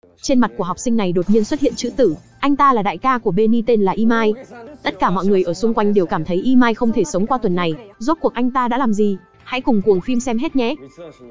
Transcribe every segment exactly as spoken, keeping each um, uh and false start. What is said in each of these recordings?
Trên mặt của học sinh này đột nhiên xuất hiện chữ tử, anh ta là đại ca của Benny tên là Imai. Tất cả mọi người ở xung quanh đều cảm thấy Imai không thể sống qua tuần này, rốt cuộc anh ta đã làm gì? Hãy cùng cuồng phim xem hết nhé.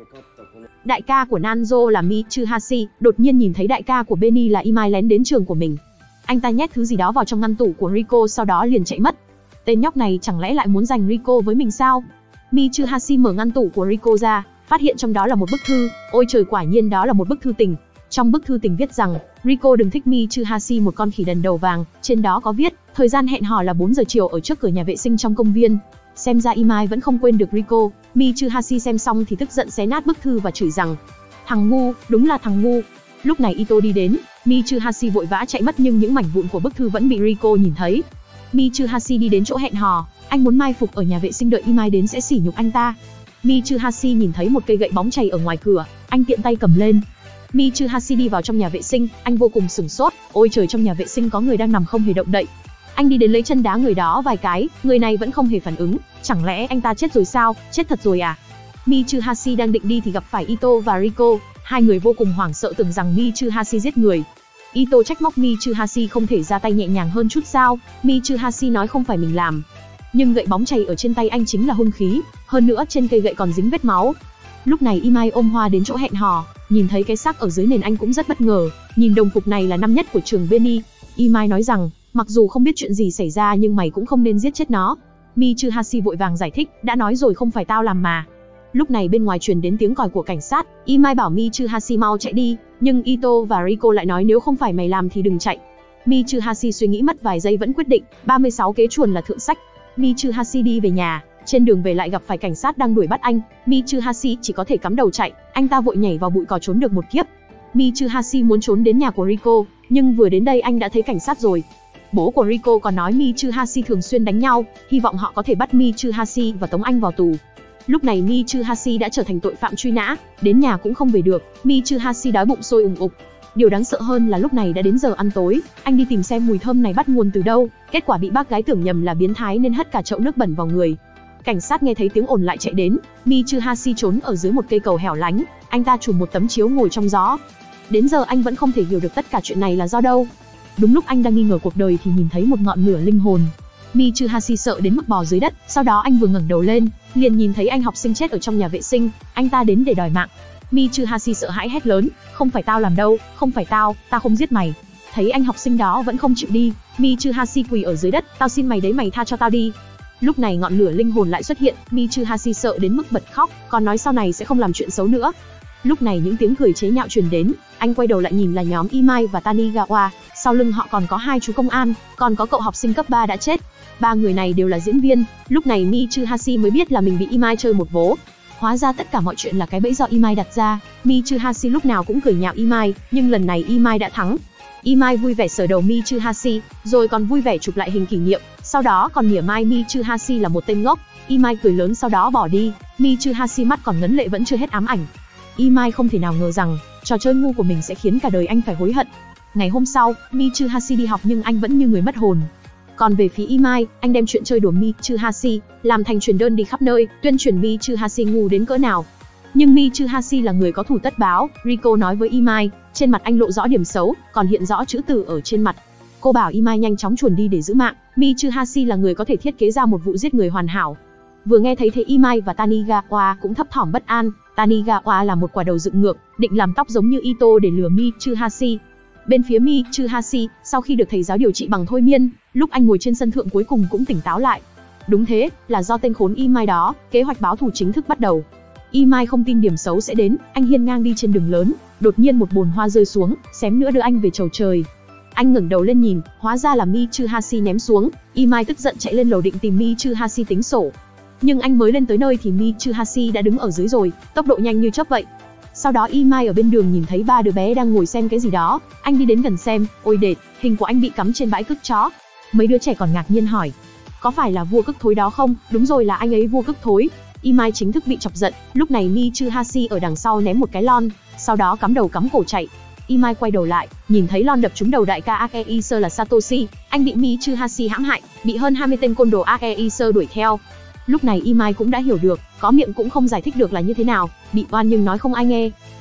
Đại ca của Nanzo là Mitsuhashi, đột nhiên nhìn thấy đại ca của Benny là Imai lén đến trường của mình. Anh ta nhét thứ gì đó vào trong ngăn tủ của Rico sau đó liền chạy mất. Tên nhóc này chẳng lẽ lại muốn giành Rico với mình sao? Mitsuhashi mở ngăn tủ của Rico ra, phát hiện trong đó là một bức thư. Ôi trời, quả nhiên đó là một bức thư tình. Trong bức thư tình viết rằng, Rico đừng thích Mitsuhashi, một con khỉ đần đầu vàng. Trên đó có viết, thời gian hẹn hò là bốn giờ chiều ở trước cửa nhà vệ sinh trong công viên. Xem ra Imai vẫn không quên được Rico. Mitsuhashi xem xong thì tức giận xé nát bức thư và chửi rằng, thằng ngu, đúng là thằng ngu. Lúc này Ito đi đến, Mitsuhashi vội vã chạy mất nhưng những mảnh vụn của bức thư vẫn bị Rico nhìn thấy. Mitsuhashi đi đến chỗ hẹn hò, anh muốn mai phục ở nhà vệ sinh đợi Imai đến sẽ sỉ nhục anh ta. Mitsuhashi nhìn thấy một cây gậy bóng chày ở ngoài cửa, anh tiện tay cầm lên. Mitsuhashi đi vào trong nhà vệ sinh, anh vô cùng sửng sốt, ôi trời, trong nhà vệ sinh có người đang nằm không hề động đậy. Anh đi đến lấy chân đá người đó vài cái, người này vẫn không hề phản ứng, chẳng lẽ anh ta chết rồi sao, chết thật rồi à? Mitsuhashi đang định đi thì gặp phải Ito và Rico, hai người vô cùng hoảng sợ tưởng rằng Mitsuhashi giết người. Ito trách móc Mitsuhashi không thể ra tay nhẹ nhàng hơn chút sao, Mitsuhashi nói không phải mình làm. Nhưng gậy bóng chày ở trên tay anh chính là hung khí, hơn nữa trên cây gậy còn dính vết máu. Lúc này Imai ôm Hoa đến chỗ hẹn hò, nhìn thấy cái xác ở dưới nền anh cũng rất bất ngờ, nhìn đồng phục này là năm nhất của trường Benny. Imai nói rằng, mặc dù không biết chuyện gì xảy ra nhưng mày cũng không nên giết chết nó. Mitsuhashi vội vàng giải thích, đã nói rồi không phải tao làm mà. Lúc này bên ngoài truyền đến tiếng còi của cảnh sát, Imai bảo Mitsuhashi mau chạy đi, nhưng Ito và Rico lại nói nếu không phải mày làm thì đừng chạy. Mitsuhashi suy nghĩ mất vài giây vẫn quyết định, ba mươi sáu kế chuồn là thượng sách. Mitsuhashi đi về nhà, trên đường về lại gặp phải cảnh sát đang đuổi bắt anh, Mitsuhashi chỉ có thể cắm đầu chạy, anh ta vội nhảy vào bụi cỏ trốn được một kiếp. Mitsuhashi muốn trốn đến nhà của Rico, nhưng vừa đến đây anh đã thấy cảnh sát rồi. Bố của Rico còn nói Mitsuhashi thường xuyên đánh nhau, hy vọng họ có thể bắt Mitsuhashi và tống anh vào tù. Lúc này Mitsuhashi đã trở thành tội phạm truy nã, đến nhà cũng không về được, Mitsuhashi đói bụng sôi ủng ục. Điều đáng sợ hơn là lúc này đã đến giờ ăn tối, anh đi tìm xem mùi thơm này bắt nguồn từ đâu, kết quả bị bác gái tưởng nhầm là biến thái nên hất cả chậu nước bẩn vào người. Cảnh sát nghe thấy tiếng ồn lại chạy đến, Mitsuhashi trốn ở dưới một cây cầu hẻo lánh, anh ta trùm một tấm chiếu ngồi trong gió. Đến giờ anh vẫn không thể hiểu được tất cả chuyện này là do đâu. Đúng lúc anh đang nghi ngờ cuộc đời thì nhìn thấy một ngọn lửa linh hồn. Mitsuhashi sợ đến mức bò dưới đất, sau đó anh vừa ngẩng đầu lên, liền nhìn thấy anh học sinh chết ở trong nhà vệ sinh, anh ta đến để đòi mạng. Mitsuhashi sợ hãi hét lớn, không phải tao làm đâu, không phải tao, tao không giết mày. Thấy anh học sinh đó vẫn không chịu đi, Mitsuhashi quỳ ở dưới đất, tao xin mày đấy, mày tha cho tao đi. Lúc này ngọn lửa linh hồn lại xuất hiện, Mitsuhashi sợ đến mức bật khóc, còn nói sau này sẽ không làm chuyện xấu nữa. Lúc này những tiếng cười chế nhạo truyền đến, anh quay đầu lại nhìn là nhóm Imai và Tanigawa, sau lưng họ còn có hai chú công an, còn có cậu học sinh cấp ba đã chết. Ba người này đều là diễn viên, lúc này Mitsuhashi mới biết là mình bị Imai chơi một vố. Hóa ra tất cả mọi chuyện là cái bẫy do Imai đặt ra, Mitsuhashi lúc nào cũng cười nhạo Imai, nhưng lần này Imai đã thắng. Imai vui vẻ sờ đầu Mitsuhashi, rồi còn vui vẻ chụp lại hình kỷ niệm, sau đó còn mỉa mai Mitsuhashi là một tên ngốc. Imai cười lớn sau đó bỏ đi, Mitsuhashi mắt còn ngấn lệ vẫn chưa hết ám ảnh. Imai không thể nào ngờ rằng, trò chơi ngu của mình sẽ khiến cả đời anh phải hối hận. Ngày hôm sau, Mitsuhashi đi học nhưng anh vẫn như người mất hồn. Còn về phía Imai, anh đem chuyện chơi đùa Mitsuhashi làm thành truyền đơn đi khắp nơi, tuyên truyền Mitsuhashi ngu đến cỡ nào. Nhưng Mitsuhashi là người có thù tất báo, Rico nói với Imai, trên mặt anh lộ rõ điểm xấu, còn hiện rõ chữ tử ở trên mặt. Cô bảo Imai nhanh chóng chuồn đi để giữ mạng, Mitsuhashi là người có thể thiết kế ra một vụ giết người hoàn hảo. Vừa nghe thấy thế Imai và Tanigawa cũng thấp thỏm bất an, Tanigawa là một quả đầu dựng ngược, định làm tóc giống như Ito để lừa Mitsuhashi. Bên phía Mitsuhashi, sau khi được thầy giáo điều trị bằng thôi miên, lúc anh ngồi trên sân thượng cuối cùng cũng tỉnh táo lại. Đúng thế, là do tên khốn Imai đó, kế hoạch báo thù chính thức bắt đầu. Imai không tin điểm xấu sẽ đến, anh hiên ngang đi trên đường lớn, đột nhiên một bồn hoa rơi xuống, xém nữa đưa anh về chầu trời. Anh ngẩng đầu lên nhìn, hóa ra là Mitsuhashi ném xuống, Imai tức giận chạy lên lầu định tìm Mitsuhashi tính sổ. Nhưng anh mới lên tới nơi thì Mitsuhashi đã đứng ở dưới rồi, tốc độ nhanh như chớp vậy. Sau đó Imai ở bên đường nhìn thấy ba đứa bé đang ngồi xem cái gì đó, anh đi đến gần xem, ôi đệt, hình của anh bị cắm trên bãi cức chó. Mấy đứa trẻ còn ngạc nhiên hỏi, có phải là vua cức thối đó không? Đúng rồi, là anh ấy vua cức thối. Imai chính thức bị chọc giận, lúc này Mitsuhashi ở đằng sau ném một cái lon, sau đó cắm đầu cắm cổ chạy. Imai quay đầu lại, nhìn thấy lon đập trúng đầu đại ca Akeiser là Satoshi, anh bị Mitsuhashi hãm hại, bị hơn hai mươi tên côn đồ Akeiser đuổi theo. Lúc này Imai cũng đã hiểu được, có miệng cũng không giải thích được là như thế nào, bị oan nhưng nói không ai nghe.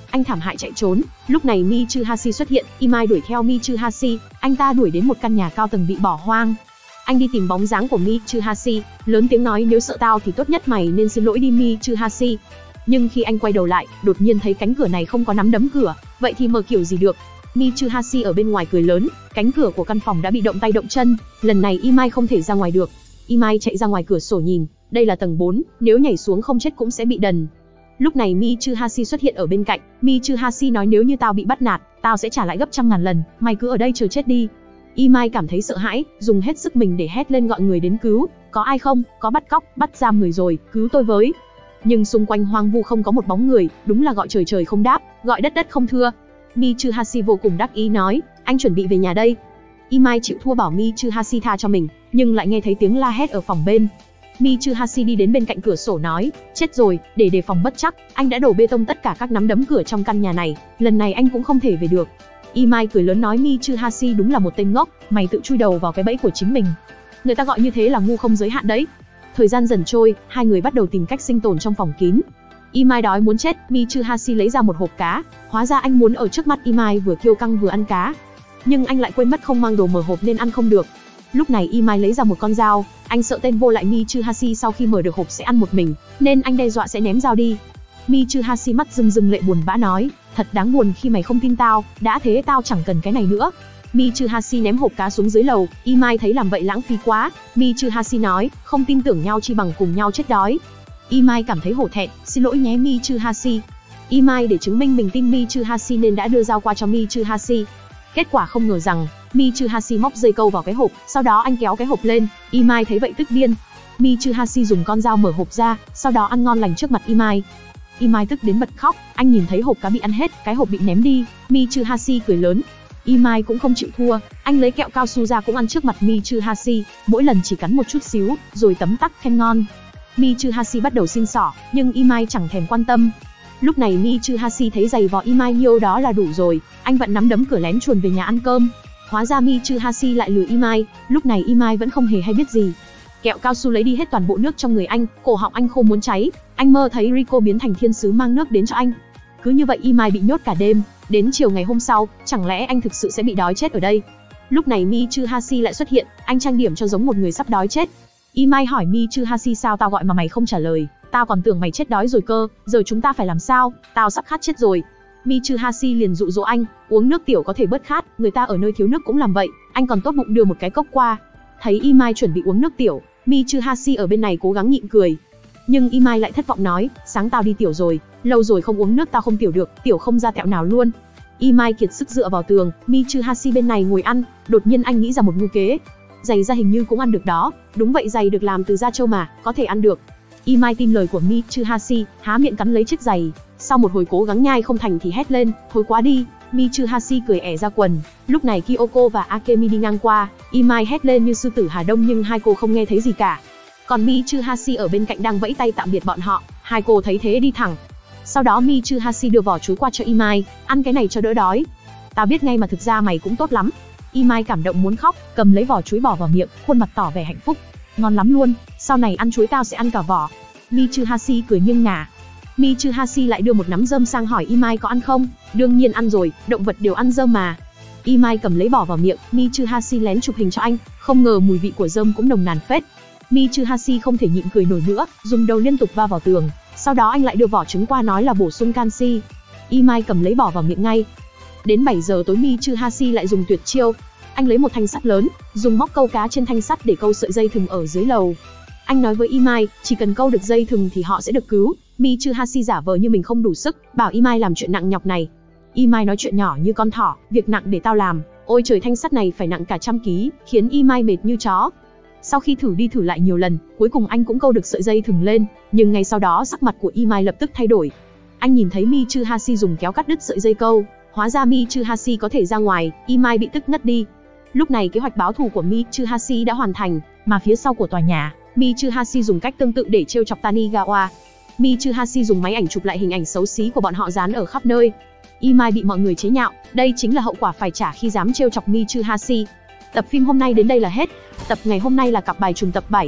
anh thảm hại chạy trốn. Lúc này Mitsuhashi xuất hiện, Imai đuổi theo Mitsuhashi, anh ta đuổi đến một căn nhà cao tầng bị bỏ hoang. Anh đi tìm bóng dáng của Mitsuhashi, lớn tiếng nói nếu sợ tao thì tốt nhất mày nên xin lỗi đi Mitsuhashi. Nhưng khi anh quay đầu lại, đột nhiên thấy cánh cửa này không có nắm đấm cửa, vậy thì mở kiểu gì được. Mitsuhashi ở bên ngoài cười lớn, cánh cửa của căn phòng đã bị động tay động chân, lần này Imai không thể ra ngoài được. Imai chạy ra ngoài cửa sổ nhìn, đây là tầng bốn, nếu nhảy xuống không chết cũng sẽ bị đần. Lúc này Mitsuhashi xuất hiện ở bên cạnh, Mitsuhashi nói nếu như tao bị bắt nạt, tao sẽ trả lại gấp trăm ngàn lần, mày cứ ở đây chờ chết đi. Imai cảm thấy sợ hãi, dùng hết sức mình để hét lên gọi người đến cứu, có ai không, có bắt cóc, bắt giam người rồi, cứu tôi với. Nhưng xung quanh hoang vu không có một bóng người, đúng là gọi trời trời không đáp, gọi đất đất không thưa. Mitsuhashi vô cùng đắc ý nói, anh chuẩn bị về nhà đây. Imai chịu thua bảo Mitsuhashi tha cho mình, nhưng lại nghe thấy tiếng la hét ở phòng bên. Mitsuhashi đi đến bên cạnh cửa sổ nói, chết rồi, để đề phòng bất chắc, anh đã đổ bê tông tất cả các nắm đấm cửa trong căn nhà này, lần này anh cũng không thể về được. Imai cười lớn nói Mitsuhashi đúng là một tên ngốc, mày tự chui đầu vào cái bẫy của chính mình. Người ta gọi như thế là ngu không giới hạn đấy. Thời gian dần trôi, hai người bắt đầu tìm cách sinh tồn trong phòng kín. Imai đói muốn chết, Mitsuhashi lấy ra một hộp cá, hóa ra anh muốn ở trước mắt Imai vừa kiêu căng vừa ăn cá. Nhưng anh lại quên mất không mang đồ mở hộp nên ăn không được. Lúc này Imai lấy ra một con dao, anh sợ tên vô lại Mitsuhashi sau khi mở được hộp sẽ ăn một mình, nên anh đe dọa sẽ ném dao đi. Mitsuhashi mắt rưng rưng lệ buồn bã nói, thật đáng buồn khi mày không tin tao, đã thế tao chẳng cần cái này nữa. Mitsuhashi ném hộp cá xuống dưới lầu, Imai thấy làm vậy lãng phí quá. Mitsuhashi nói, không tin tưởng nhau chi bằng cùng nhau chết đói. Imai cảm thấy hổ thẹn, xin lỗi nhé Mitsuhashi. Imai để chứng minh mình tin Mitsuhashi nên đã đưa dao qua cho Mitsuhashi. Kết quả không ngờ rằng, Mitsuhashi móc dây câu vào cái hộp, sau đó anh kéo cái hộp lên, Imai thấy vậy tức điên. Mitsuhashi dùng con dao mở hộp ra, sau đó ăn ngon lành trước mặt Imai. Imai tức đến bật khóc, anh nhìn thấy hộp cá bị ăn hết, cái hộp bị ném đi, Mitsuhashi cười lớn. Imai cũng không chịu thua, anh lấy kẹo cao su ra cũng ăn trước mặt Mitsuhashi, mỗi lần chỉ cắn một chút xíu, rồi tấm tắc khen ngon. Mitsuhashi bắt đầu xin xỏ, nhưng Imai chẳng thèm quan tâm. Lúc này Mitsuhashi thấy giày vò Imai nhiêu đó là đủ rồi, anh vẫn nắm đấm cửa lén chuồn về nhà ăn cơm. Hóa ra Mitsuhashi lại lừa Imai, lúc này Imai vẫn không hề hay biết gì. Kẹo cao su lấy đi hết toàn bộ nước trong người anh, cổ họng anh khô muốn cháy, anh mơ thấy Rico biến thành thiên sứ mang nước đến cho anh. Cứ như vậy Imai bị nhốt cả đêm, đến chiều ngày hôm sau, chẳng lẽ anh thực sự sẽ bị đói chết ở đây? Lúc này Mitsuhashi lại xuất hiện, anh trang điểm cho giống một người sắp đói chết. Imai hỏi Mitsuhashi sao tao gọi mà mày không trả lời, tao còn tưởng mày chết đói rồi cơ, giờ chúng ta phải làm sao, tao sắp khát chết rồi. Mitsuhashi liền dụ dỗ anh, uống nước tiểu có thể bớt khát, người ta ở nơi thiếu nước cũng làm vậy, anh còn tốt bụng đưa một cái cốc qua. Thấy Imai chuẩn bị uống nước tiểu, Mitsuhashi ở bên này cố gắng nhịn cười. Nhưng Imai lại thất vọng nói, sáng tao đi tiểu rồi, lâu rồi không uống nước tao không tiểu được, tiểu không ra tẹo nào luôn. Imai kiệt sức dựa vào tường, Mitsuhashi bên này ngồi ăn, đột nhiên anh nghĩ ra một mưu kế. Giày da hình như cũng ăn được đó, đúng vậy giày được làm từ da trâu mà, có thể ăn được. Imai tin lời của Mitsuhashi, há miệng cắn lấy chiếc giày, sau một hồi cố gắng nhai không thành thì hét lên, thối quá đi. Mitsuhashi cười ẻ ra quần. Lúc này Kyoko và Akemi đi ngang qua, Imai hét lên như sư tử Hà Đông nhưng hai cô không nghe thấy gì cả. Còn Mitsuhashi ở bên cạnh đang vẫy tay tạm biệt bọn họ, hai cô thấy thế đi thẳng. Sau đó Mitsuhashi đưa vỏ chuối qua cho Imai, ăn cái này cho đỡ đói. Tao biết ngay mà thực ra mày cũng tốt lắm. Imai cảm động muốn khóc, cầm lấy vỏ chuối bỏ vào miệng, khuôn mặt tỏ vẻ hạnh phúc. Ngon lắm luôn, sau này ăn chuối tao sẽ ăn cả vỏ. Mitsuhashi cười nghiêng ngả. Mitsuhashi lại đưa một nắm rơm sang hỏi Imai có ăn không? Đương nhiên ăn rồi, động vật đều ăn rơm mà. Imai cầm lấy bỏ vào miệng, Mitsuhashi lén chụp hình cho anh, không ngờ mùi vị của rơm cũng nồng nàn phết. Mitsuhashi không thể nhịn cười nổi nữa, dùng đầu liên tục va vào tường. Sau đó anh lại đưa vỏ trứng qua nói là bổ sung canxi. Imai cầm lấy bỏ vào miệng ngay. Đến bảy giờ tối Mitsuhashi lại dùng tuyệt chiêu. Anh lấy một thanh sắt lớn, dùng móc câu cá trên thanh sắt để câu sợi dây thừng ở dưới lầu. Anh nói với Imai, chỉ cần câu được dây thừng thì họ sẽ được cứu. Mitsuhashi giả vờ như mình không đủ sức, bảo Imai làm chuyện nặng nhọc này. Imai nói chuyện nhỏ như con thỏ, việc nặng để tao làm. Ôi trời, thanh sắt này phải nặng cả trăm ký, khiến Imai mệt như chó. Sau khi thử đi thử lại nhiều lần, cuối cùng anh cũng câu được sợi dây thừng lên, nhưng ngay sau đó sắc mặt của Imai lập tức thay đổi. Anh nhìn thấy Mitsuhashi dùng kéo cắt đứt sợi dây câu, hóa ra Mitsuhashi có thể ra ngoài, Imai bị tức ngất đi. Lúc này kế hoạch báo thù của Mitsuhashi đã hoàn thành, mà phía sau của tòa nhà, Mitsuhashi dùng cách tương tự để trêu chọc Tanigawa. Mitsuhashi dùng máy ảnh chụp lại hình ảnh xấu xí của bọn họ dán ở khắp nơi. Imai bị mọi người chế nhạo, đây chính là hậu quả phải trả khi dám trêu chọc Mitsuhashi. Tập phim hôm nay đến đây là hết. Tập ngày hôm nay là cặp bài trùng tập bảy.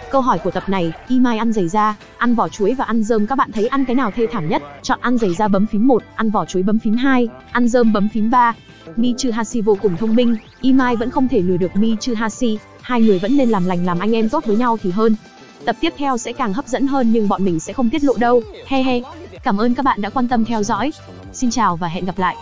Câu hỏi của tập này, Imai ăn giày da, ăn vỏ chuối và ăn rơm, các bạn thấy ăn cái nào thê thảm nhất? Chọn ăn giày da bấm phím một, ăn vỏ chuối bấm phím hai, ăn rơm bấm phím ba. Mitsuhashi vô cùng thông minh, Imai vẫn không thể lừa được Mitsuhashi, hai người vẫn nên làm lành làm anh em tốt với nhau thì hơn. Tập tiếp theo sẽ càng hấp dẫn hơn nhưng bọn mình sẽ không tiết lộ đâu, he he. Cảm ơn các bạn đã quan tâm theo dõi. Xin chào và hẹn gặp lại.